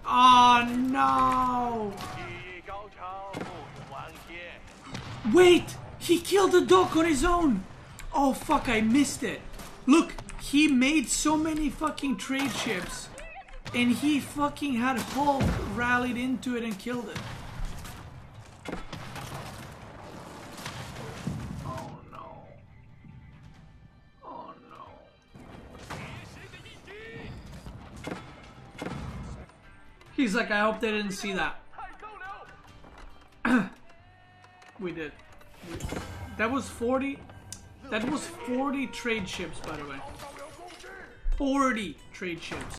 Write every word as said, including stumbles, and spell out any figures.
Oh no! Wait! He killed the dog on his own! Oh fuck, I missed it. Look, he made so many fucking trade ships. And he fucking had Hulk rallied into it and killed it. Oh no. Oh no. He's like, I hope they didn't see that. We did. We, that was forty. That was forty trade ships, by the way. forty trade ships.